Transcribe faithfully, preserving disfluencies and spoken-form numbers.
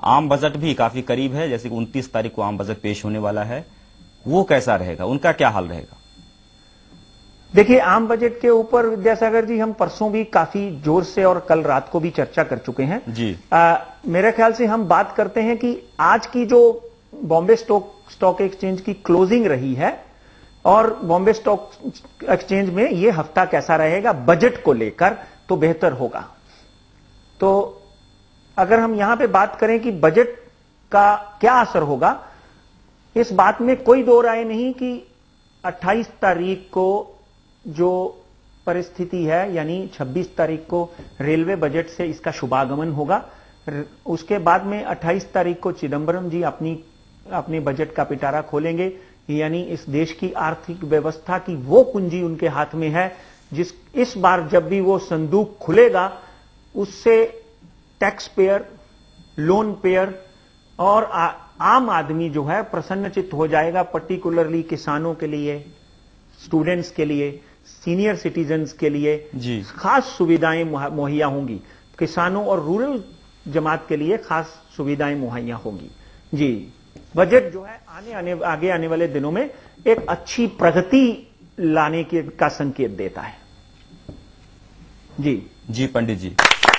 आम बजट भी काफी करीब है, जैसे कि उनतीस तारीख को आम बजट पेश होने वाला है, वो कैसा रहेगा, उनका क्या हाल रहेगा? देखिए, आम बजट के ऊपर विद्यासागर जी हम परसों भी काफी जोर से और कल रात को भी चर्चा कर चुके हैं जी। आ, मेरे ख्याल से हम बात करते हैं कि आज की जो बॉम्बे स्टॉक स्टॉक एक्सचेंज की क्लोजिंग रही है और बॉम्बे स्टॉक एक्सचेंज में ये हफ्ता कैसा रहेगा बजट को लेकर, तो बेहतर होगा। तो अगर हम यहां पे बात करें कि बजट का क्या असर होगा, इस बात में कोई दो राय नहीं कि अट्ठाईस तारीख को जो परिस्थिति है, यानी छब्बीस तारीख को रेलवे बजट से इसका शुभागमन होगा। उसके बाद में अट्ठाईस तारीख को चिदंबरम जी अपनी अपने बजट का पिटारा खोलेंगे, यानी इस देश की आर्थिक व्यवस्था की वो कुंजी उनके हाथ में है जिस इस बार जब भी वो संदूक खुलेगा उससे टैक्स पेयर, लोन पेयर और आ, आम आदमी जो है प्रसन्नचित्त हो जाएगा। पर्टिकुलरली किसानों के लिए, स्टूडेंट्स के लिए, सीनियर सिटीजन्स के लिए जी खास सुविधाएं मुहैया होंगी। किसानों और रूरल जमात के लिए खास सुविधाएं मुहैया होंगी। जी, बजट जो है आने आने आगे आने वाले दिनों में एक अच्छी प्रगति लाने के का संकेत देता है। जी जी पंडित जी।